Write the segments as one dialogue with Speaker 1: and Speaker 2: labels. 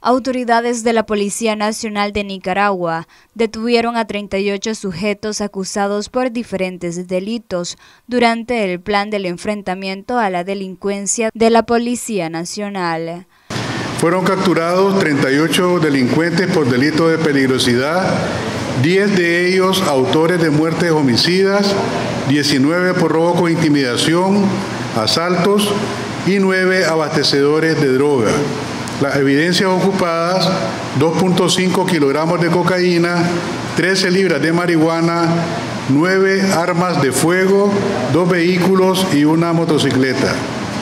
Speaker 1: Autoridades de la Policía Nacional de Nicaragua detuvieron a 38 sujetos acusados por diferentes delitos durante el plan del enfrentamiento a la delincuencia de la Policía Nacional.
Speaker 2: Fueron capturados 38 delincuentes por delito de peligrosidad, 10 de ellos autores de muertes homicidas, 19 por robo con intimidación, asaltos y 9 abastecedores de droga. Las evidencias ocupadas: 2.5 kilogramos de cocaína, 13 libras de marihuana, 9 armas de fuego, 2 vehículos y una motocicleta.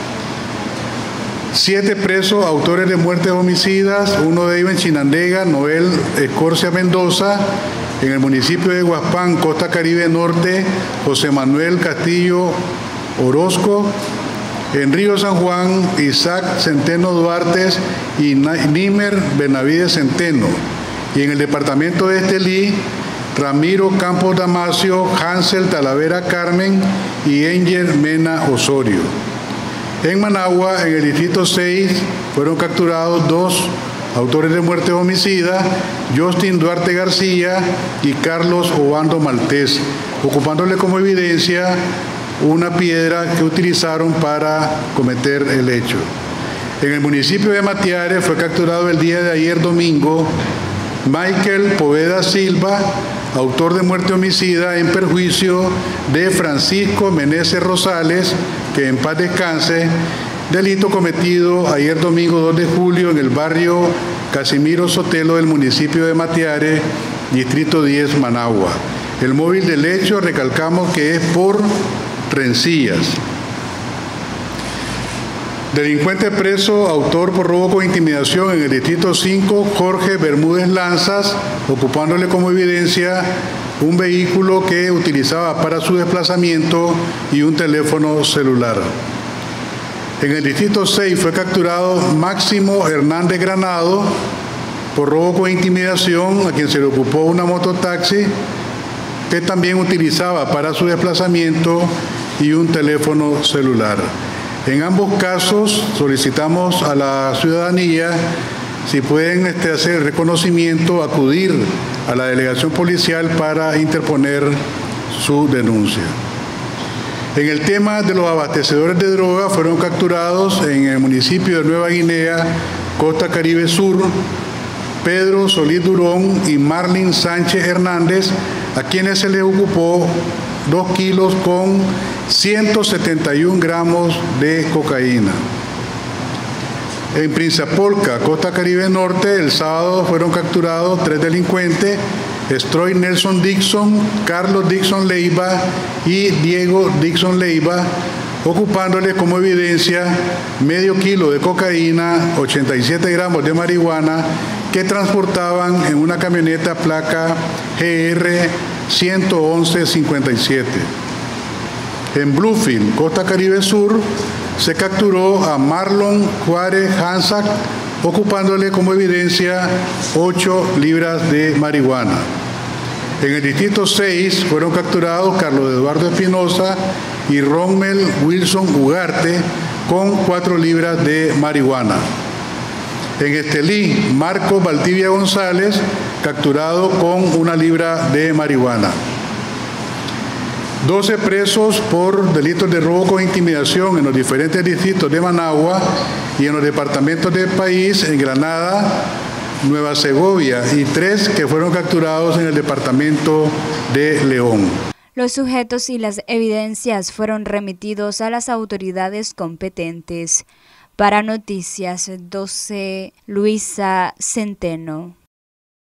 Speaker 2: 7 presos autores de muertes homicidas, uno de ellos en Chinandega, Noel Escorcia Mendoza; en el municipio de Guaspán, Costa Caribe Norte, José Manuel Castillo Orozco; en Río San Juan, Isaac Centeno Duarte y Nímer Benavides Centeno; y en el departamento de Estelí, Ramiro Campos Damasio, Hansel Talavera Carmen y Enger Mena Osorio. En Managua, en el distrito 6, fueron capturados 2 autores de muerte homicida, Justin Duarte García y Carlos Obando Maltés, ocupándole como evidencia una piedra que utilizaron para cometer el hecho. En el municipio de Matiares fue capturado el día de ayer domingo Michael Poveda Silva, autor de muerte homicida en perjuicio de Francisco Meneses Rosales, que en paz descanse, delito cometido ayer domingo 2 de julio en el barrio Casimiro Sotelo del municipio de Matiares, distrito 10, Managua. El móvil del hecho, recalcamos que es por rencillas. Delincuente preso, autor por robo con intimidación en el distrito 5, Jorge Bermúdez Lanzas, ocupándole como evidencia un vehículo que utilizaba para su desplazamiento y un teléfono celular. En el distrito 6 fue capturado Máximo Hernández Granado por robo con intimidación, a quien se le ocupó una mototaxi que también utilizaba para su desplazamiento y un teléfono celular. En ambos casos solicitamos a la ciudadanía si pueden hacer el reconocimiento, acudir a la delegación policial para interponer su denuncia. En el tema de los abastecedores de droga, fueron capturados en el municipio de Nueva Guinea, Costa Caribe Sur, Pedro Solís Durón y Marlin Sánchez Hernández, a quienes se les ocupó 2 kilos con 171 gramos de cocaína. En Prinzapolca, Costa Caribe Norte, el sábado fueron capturados 3 delincuentes: Stroy Nelson Dixon, Carlos Dixon Leiva y Diego Dixon Leiva, ocupándoles como evidencia medio kilo de cocaína, 87 gramos de marihuana que transportaban en una camioneta placa GR 11157. En Bluefield, Costa Caribe Sur, se capturó a Marlon Juárez Hansack, ocupándole como evidencia 8 libras de marihuana. En el distrito 6 fueron capturados Carlos Eduardo Espinosa y Rommel Wilson Ugarte con 4 libras de marihuana. En Estelí, Marcos Valdivia González, capturado con 1 libra de marihuana. 12 presos por delitos de robo con intimidación en los diferentes distritos de Managua y en los departamentos del país, en Granada, Nueva Segovia, y 3 que fueron capturados en el departamento de León.
Speaker 1: Los sujetos y las evidencias fueron remitidos a las autoridades competentes. Para Noticias 12, Luisa Centeno.